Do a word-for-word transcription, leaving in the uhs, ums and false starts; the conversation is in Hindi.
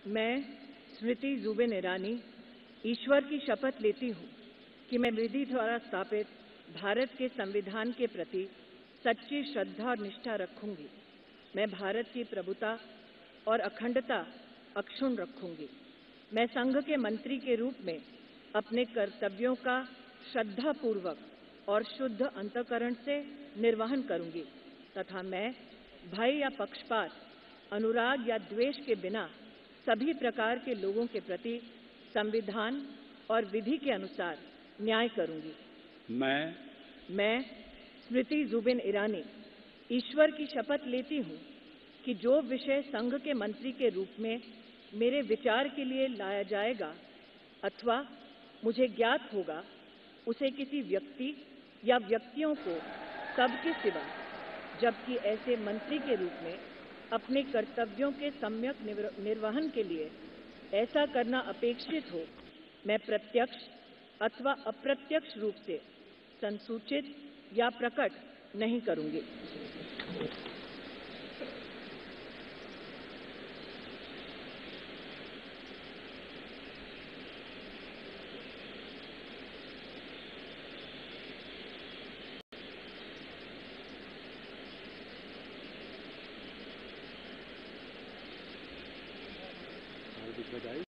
मैं स्मृति जुबिन ईरानी ईश्वर की शपथ लेती हूँ कि मैं विधि द्वारा स्थापित भारत के संविधान के प्रति सच्ची श्रद्धा और निष्ठा रखूंगी। मैं भारत की प्रभुता और अखंडता अक्षुण्ण रखूंगी। मैं संघ के मंत्री के रूप में अपने कर्तव्यों का श्रद्धापूर्वक और शुद्ध अंतःकरण से निर्वहन करूंगी तथा मैं भय या पक्षपात, अनुराग या द्वेष के बिना सभी प्रकार के लोगों के प्रति संविधान और विधि के अनुसार न्याय करूंगी। मैं मैं स्मृति जुबिन ईरानी ईश्वर की शपथ लेती हूँ कि जो विषय संघ के मंत्री के रूप में मेरे विचार के लिए लाया जाएगा अथवा मुझे ज्ञात होगा, उसे किसी व्यक्ति या व्यक्तियों को सबके सिवा, जबकि ऐसे मंत्री के रूप में अपने कर्तव्यों के सम्यक निर्वहन के लिए ऐसा करना अपेक्षित हो, मैं प्रत्यक्ष अथवा अप्रत्यक्ष रूप से संसूचित या प्रकट नहीं करूंगी। बधाई।